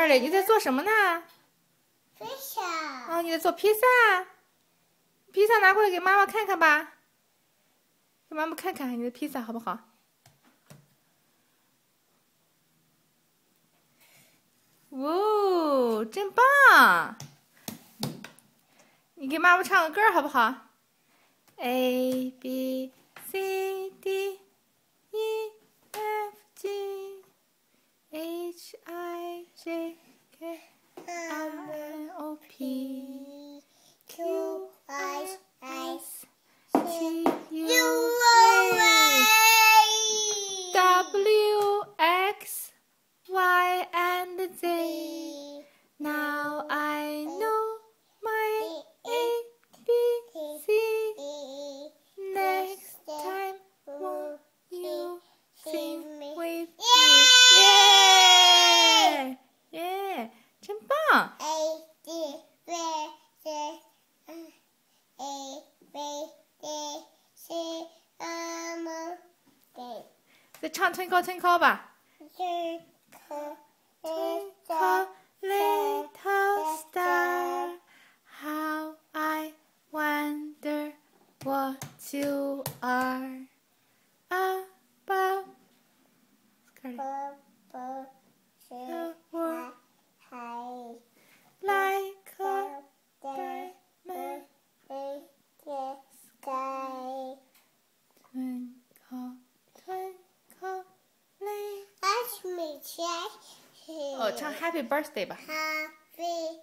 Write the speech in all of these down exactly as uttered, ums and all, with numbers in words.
Scarlett， 你在做什么呢？ 披萨。 哦，你在做披萨。披萨拿过来给妈妈看看吧，给妈妈看看你的披萨好不好？哦，真棒！你给妈妈唱个歌好不好 ？A B C D E F G H I J K L M N O P Q R S T U V W X Y and Z. Now I know my A B C. Next time won't you sing with me? Yeah! Yeah! 真棒！ A D B C A B D C M D. 再唱 Twinkle Twinkle 吧。 Twinkle Twinkle little star, how I wonder what you are above Scarlett, the world like a diamond sky. twinkle, twinkle, little. Ask me, check. 哦，唱 Happy Birthday 吧。 Happy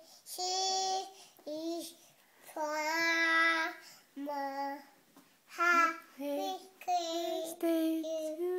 Christmas. Happy Birthday to